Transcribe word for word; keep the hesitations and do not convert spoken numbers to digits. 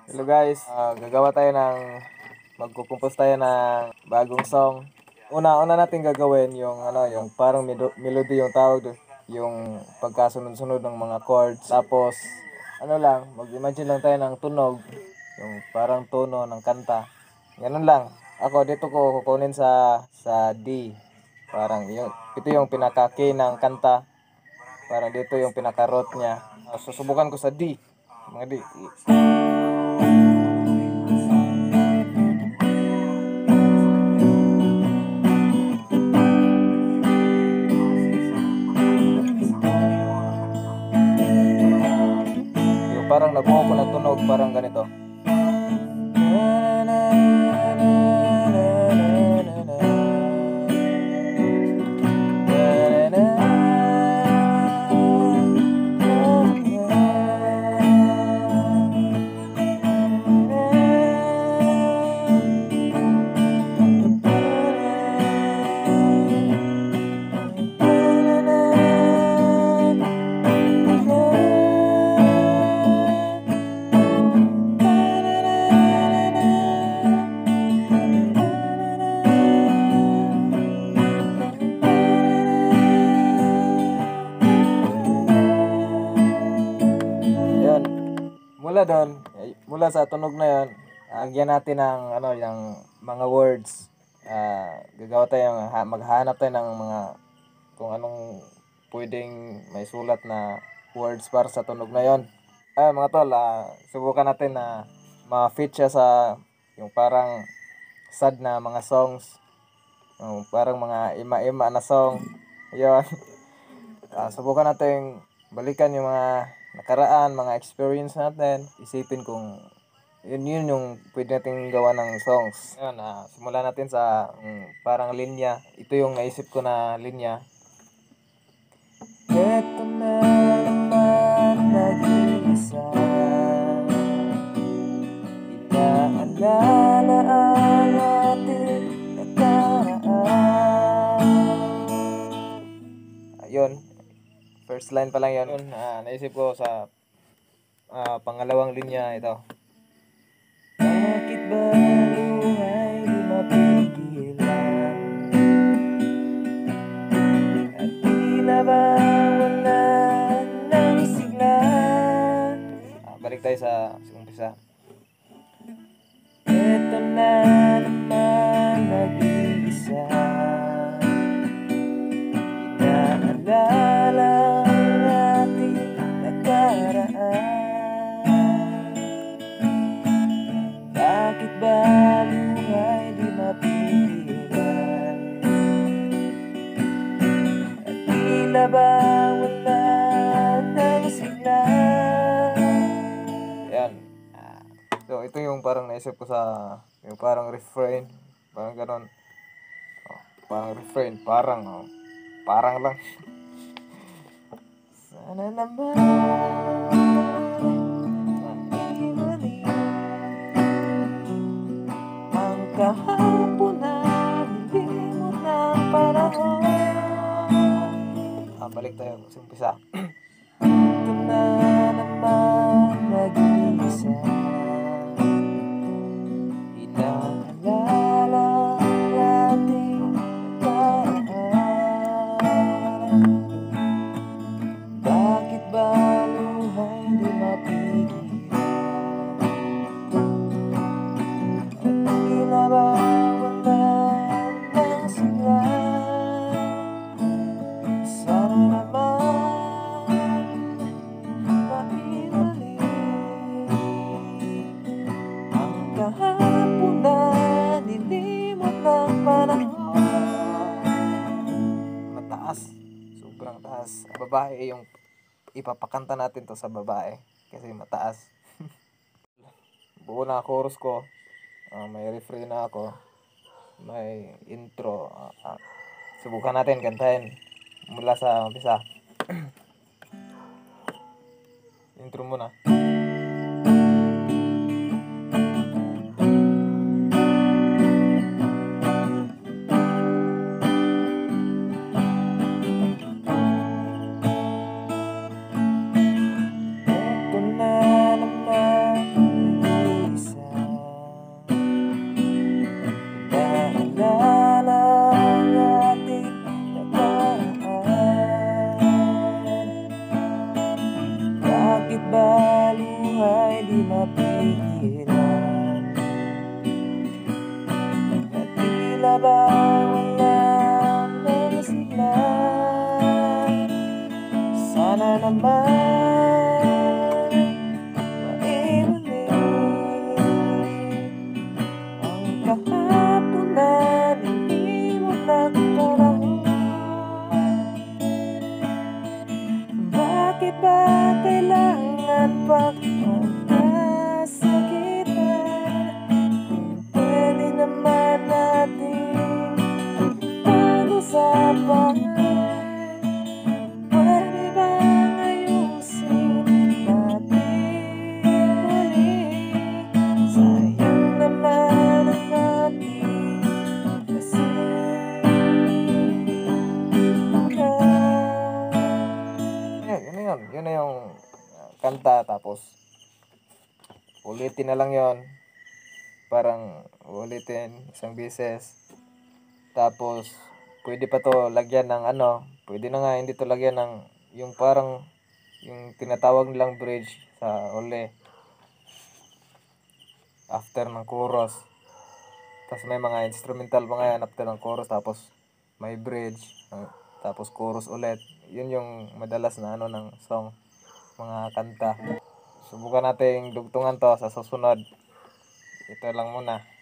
Hello guys, Ah, gagawa tayo ng magkukumpos tayo ng bagong song. Una-una natin gagawin yung ano, yung parang melo- melody yung tawag doon, yung pagkasunod-sunod ng mga chords. Tapos ano lang, mag-imagine lang tayo ng tunog, yung parang tono ng kanta. Ganun lang. Ako dito ko kukunin sa sa D. Parang yun, ito yung pinaka-key ng kanta. Parang dito yung pinaka-root niya. Ah, susubukan ko sa D. Mga D. Yung parang nabuo ko na tunog, parang ganito. Yun. Mula doon, eh, mula sa tunog na yon, lagyan natin ng ano, yung mga words. Ah, gagawa tayo ng ha- maghahanap tayo ng mga kung anong pwedeng may sulat na words para sa tunog na yon. Ah, mga tol, ah, subukan natin na ma-fit siya sa yung parang sad na mga songs, yung parang mga ima-ima na song. Yon. Ah, subukan natin balikan yung mga nakaraan, mga experience natin. Isipin kung yun yun yung pwede natin gawa ng songs. Yan, ah, simulan natin sa mm, parang linya. Ito yung naisip ko na linya. Eto na naman nag-iisa, inaalala ang ating nakaraan. Ayun, first line pa lang yan. Yun, ah, naisip ko sa ah, pangalawang linya ito. Bakit ba buhay di mapigilan? At tila ba wala ng sigla? Ah, balik tayo sa sa umpisa. Eto na naman nag-iisa, inaalala ang ating nakaraan. Bakit ba buhay di mapigilan? At tila ba wala ng sigla? Yan. Ah, so, ito yung parang naisip ko sa yung parang refrain. Parang ganon. Oh, parang refrain. Parang, oh. Parang lang. Sana naman maibalik ang kahapon na nilimot ng panahon. Ah, balik tayo sa umpisa. Ito na naman nag-iisa, inaalala ang ating nakaraan. Bakit ba luhay di mapigilan? At tila ba wala ng sigla? Sana naman maibalik ang kahapon na nilimot ng panahon. Mataas, sobrang taas. Babae yung ipapakanta natin to sa babae kasi mataas. Buo na chorus ko. Ah, may refrain na ako. May intro. Ah, ah. Subukan natin kantahin mula sa umpisa. Intro muna. Eto na naman mapigilan, na tila ba wala nang sila. Sana naman maibalik ang kahapon na hindi mo nagkaraan. Bakit ba kailangan pa magkasakitan kung pwede naman natin pag-usapan? Pwede bang ayusin natin muli? Sayang naman ang ating kasintahan. Yun, yun na yun. Yun na yung uh, kanta. Tapos ulitin na lang yon. Parang ulitin isang beses. Tapos pwede pa to lagyan ng ano. Pwede na nga hindi to lagyan ng yung parang yung tinatawag nilang bridge sa uli. After ng chorus. Tapos may mga instrumental pa nga yan after ng chorus. Tapos may bridge. uh, Tapos chorus ulit. Yun yung madalas na ano ng song. Mga kanta. Subukan nating dugtungan to sa susunod. Ito lang muna.